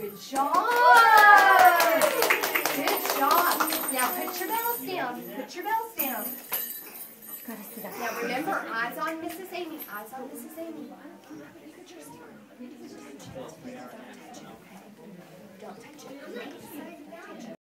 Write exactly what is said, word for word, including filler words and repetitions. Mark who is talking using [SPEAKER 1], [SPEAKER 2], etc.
[SPEAKER 1] Good job. Good job. Now put your bells down. Put your bells down.
[SPEAKER 2] Gotta sit up.
[SPEAKER 1] Now remember, eyes on Missus Amy. Eyes on Missus Amy. Don't touch it. Don't touch it.